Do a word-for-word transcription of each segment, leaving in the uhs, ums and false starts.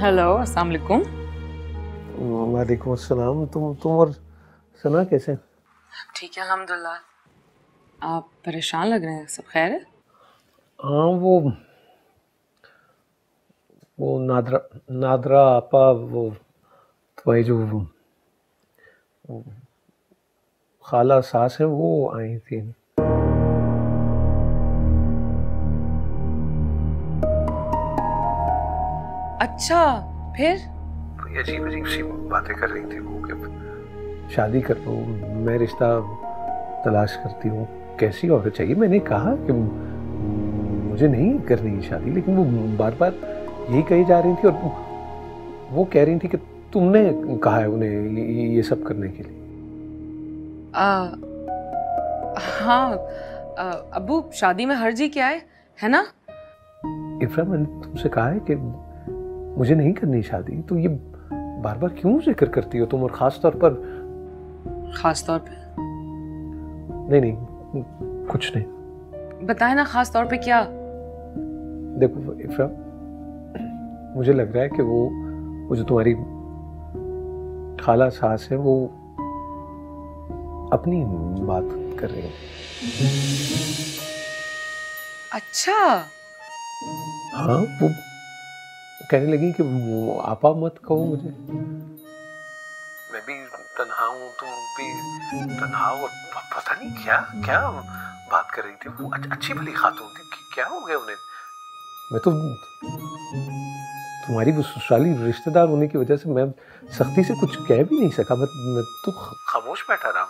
Hello, अस्सलाम वालेकुम। वालेकुम अस्सलाम। तुम तुम और सना कैसे हैं? ठीक है अल्हम्दुलिल्लाह। आप परेशान लग रहे हैं, सब खैर है? हाँ, वो वो नादरा नादरा आपा, वो तुम्हारी जो वो, वो खाला सास है, वो आई थी। अच्छा, फिर? कोई अजीब अजीब सी बातें कर रही थी वो कि शादी कर लो, मैं रिश्ता तलाश करती हूँ, कैसी औरत चाहिए। मैंने कहा कि मुझे नहीं करनी शादी, लेकिन वो बार बार यही कही जा रही थी और वो कह रही थी कि तुमने कहा है उन्हें ये, ये सब करने के लिए। आ, हाँ आ, अब्बू, शादी में हर्जी क्या है है ना? इफ्रा, मैंने तुमसे कहा है कि मुझे नहीं करनी शादी, तो ये बार बार क्यों जिक्र करती हो तुम, और खास तौर पर? खास तौर पे? नहीं नहीं, कुछ नहीं। बताए ना, खास तौर पे क्या? देखो इफ्रा, मुझे लग रहा है कि वो वो जो तुम्हारी खाला सास है, वो अपनी बात कर रही है। अच्छा। हाँ, वो कहने लगी कि वो आपा मत कहो मुझे, मैं भी तन्हा हूँ, तुम भी तन्हा हो। पता नहीं क्या क्या बात कर रही थी वो। अच्छी भली खातून थी, क्या हो गया उन्हें? मैं तो तुम्हारी वो ससुराली रिश्तेदार होने की वजह से मैं सख्ती से कुछ कह भी नहीं सका। मैं, मैं तो खामोश बैठा रहा।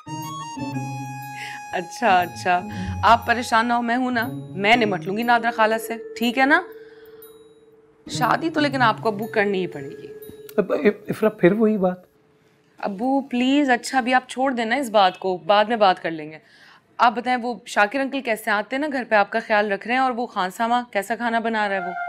अच्छा अच्छा, आप परेशान ना हो, मैं हूं ना, मैं निमट लूंगी नादरा खाला से, ठीक है ना? शादी तो लेकिन आपको अब्बू करनी ही पड़ेगी। अब इफ्रा, फिर वही बात। अब्बू प्लीज, अच्छा अभी आप छोड़ देना इस बात को, बाद में बात कर लेंगे। आप बताएं, वो शाकिर अंकल कैसे आते हैं ना घर पे, आपका ख्याल रख रहे हैं? और वो खान सामा कैसा खाना बना रहा है वो?